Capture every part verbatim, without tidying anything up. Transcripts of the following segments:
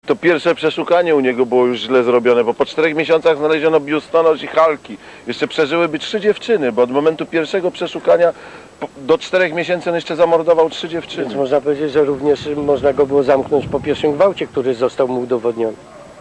To pierwsze przeszukanie u niego było już źle zrobione, bo po czterech miesiącach znaleziono biustonosz i halki. Jeszcze przeżyłyby trzy dziewczyny, bo od momentu pierwszego przeszukania do czterech miesięcy on jeszcze zamordował trzy dziewczyny. Więc można powiedzieć, że również można go było zamknąć po pierwszym gwałcie, który został mu udowodniony.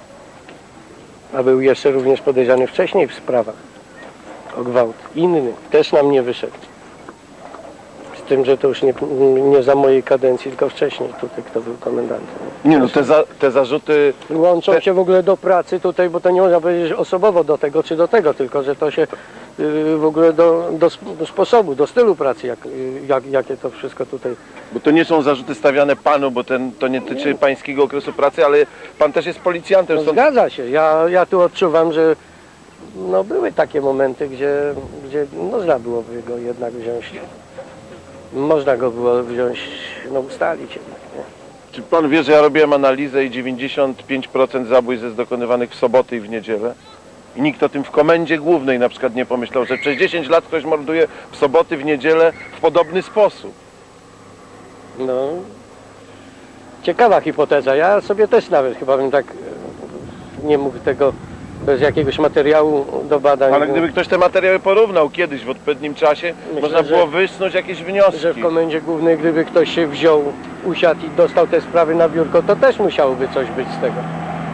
A był jeszcze również podejrzany wcześniej w sprawach o gwałt. Inny, też nam nie wyszedł. Z tym, że to już nie, nie za mojej kadencji, tylko wcześniej tutaj, kto był komendantem. Nie no, te, za, te zarzuty... Łączą te... się w ogóle do pracy tutaj, bo to nie można powiedzieć osobowo do tego czy do tego, tylko że to się yy, w ogóle do, do, do sposobu, do stylu pracy, jak, jak, jakie to wszystko tutaj... Bo to nie są zarzuty stawiane panu, bo ten, to nie tyczy pańskiego okresu pracy, ale pan też jest policjantem. No, stąd... Zgadza się. Ja, ja tu odczuwam, że no, były takie momenty, gdzie, gdzie można było go jednak wziąć. Można go było wziąć, no ustalić jednak, nie? Czy pan wie, że ja robiłem analizę i dziewięćdziesiąt pięć procent zabójstw jest dokonywanych w soboty i w niedzielę? I nikt o tym w komendzie głównej na przykład nie pomyślał, że przez dziesięć lat ktoś morduje w soboty, w niedzielę w podobny sposób. No, ciekawa hipoteza. Ja sobie też nawet chyba bym tak nie mógł tego bez jakiegoś materiału do badań. Ale gdyby ktoś te materiały porównał kiedyś w odpowiednim czasie, Myślę, można było że, wysnuć jakieś wnioski. Że w komendzie głównej, gdyby ktoś się wziął, usiadł i dostał te sprawy na biurko, to też musiałoby coś być z tego.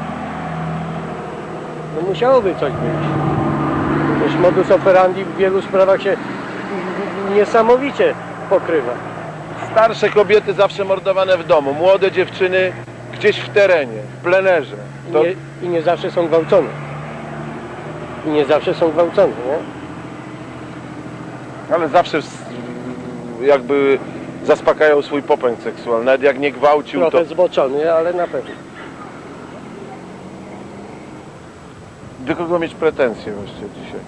No musiałoby coś być. Już modus operandi w wielu sprawach się niesamowicie pokrywa. Starsze kobiety zawsze mordowane w domu, młode dziewczyny gdzieś w terenie, w plenerze. To... I, nie, I nie zawsze są gwałcone. I nie zawsze są gwałcone, nie? Ale zawsze jakby zaspokają swój popęd seksualny, nawet jak nie gwałcił, Trochę to... zboczony, ale na pewno. Do kogo mieć pretensje właściwie dzisiaj?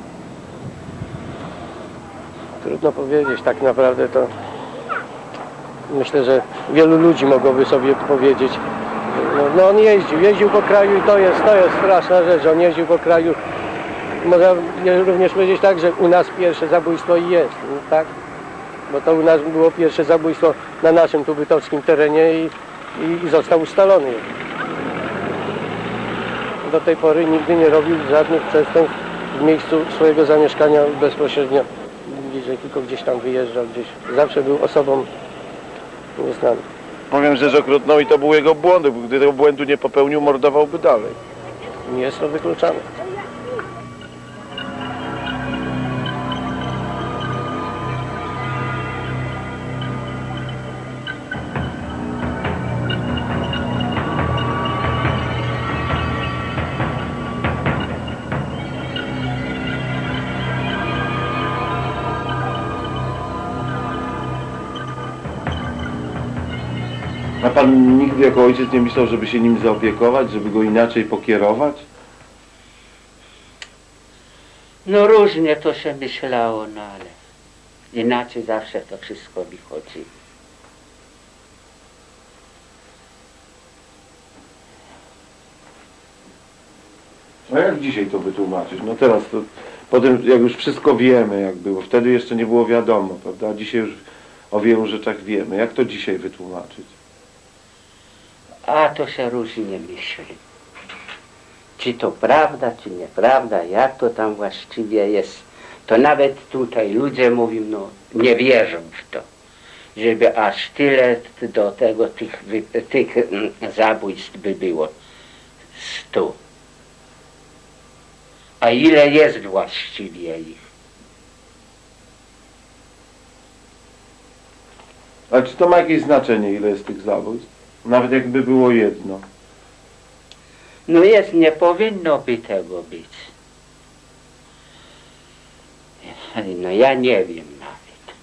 Trudno powiedzieć, tak naprawdę to myślę, że wielu ludzi mogłoby sobie powiedzieć. No, no on jeździł, jeździł po kraju i to jest, to jest straszna rzecz, on jeździł po kraju. Można również powiedzieć tak, że u nas pierwsze zabójstwo i jest, tak? Bo to u nas było pierwsze zabójstwo na naszym tu bytowskim terenie i, i, i został ustalony. Do tej pory nigdy nie robił żadnych przestępstw w miejscu swojego zamieszkania bezpośrednio bliżej, tylko gdzieś tam wyjeżdżał, gdzieś. Zawsze był osobą nieznaną. Powiem, że okrutną i to był jego błąd, bo gdy tego błędu nie popełnił, mordowałby dalej. Nie jest to wykluczane. A pan nigdy jako ojciec nie myślał, żeby się nim zaopiekować, żeby go inaczej pokierować? No różnie to się myślało, no ale inaczej zawsze to wszystko wychodzi. A jak dzisiaj to wytłumaczyć? No teraz to, potem jak już wszystko wiemy, jak było, wtedy jeszcze nie było wiadomo, prawda? A dzisiaj już o wielu rzeczach wiemy. Jak to dzisiaj wytłumaczyć? A to się różnie myśli. Czy to prawda, czy nieprawda, jak to tam właściwie jest. To nawet tutaj ludzie mówią, no nie wierzą w to, żeby aż tyle do tego tych, tych zabójstw by było. Stu. A ile jest właściwie ich? Ale czy to ma jakieś znaczenie, ile jest tych zabójstw? Nawet jakby było jedno. No jest, nie powinno by tego być. No ja nie wiem nawet.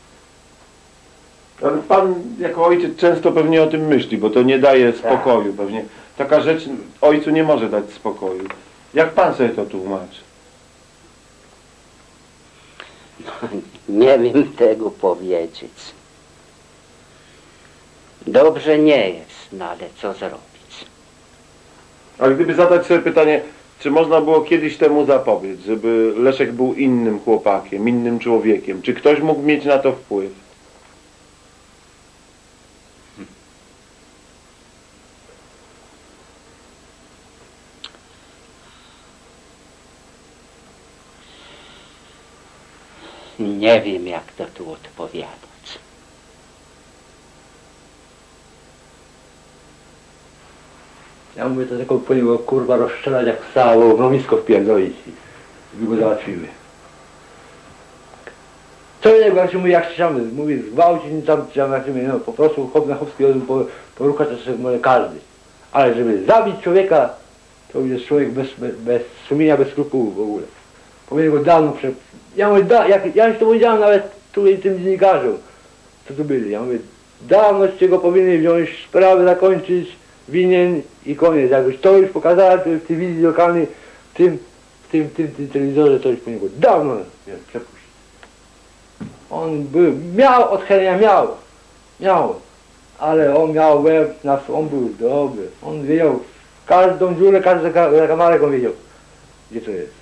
Ale pan jako ojciec często pewnie o tym myśli, bo to nie daje spokoju pewnie. Taka rzecz ojcu nie może dać spokoju. Jak pan sobie to tłumaczy? No, nie wiem tego powiedzieć. Dobrze nie jest, no ale co zrobić? Ale gdyby zadać sobie pytanie, czy można było kiedyś temu zapobiec, żeby Leszek był innym chłopakiem, innym człowiekiem? Czy ktoś mógł mieć na to wpływ? Nie wiem, jak to tu odpowiadać. Ja mówię, to tylko po niego kurwa rozstrzelać jak stało, w romisko wpierdolić i go załatwimy. Co innego, jak się mówi, jak chciamy, mówi zgwałcić, tam, tam, jak się mówi, no po prostu chłop na chłopski rozum po, poruchać to sobie może każdy. Ale żeby zabić człowieka, to już jest człowiek bez, bez, bez sumienia, bez skrupułów w ogóle. Powinien go dawno prze... Ja mówię, da, jak, ja już to powiedziałem nawet tu i tym dziennikarzom, co tu byli. Ja mówię, dawno z czego powinny wziąć sprawę, zakończyć, winien i koniec. Jak już to już pokazała w tej telewizji lokalnej, w tym, w tym, w tym, w tym telewizorze, to już powinien go dawno przepuścić. On był, miał odchylenia, miał, miał, ale on miał łeb, nas, on był dobry, on wiedział, każdą dziurę, każdy zakamarek on wiedział, gdzie to jest.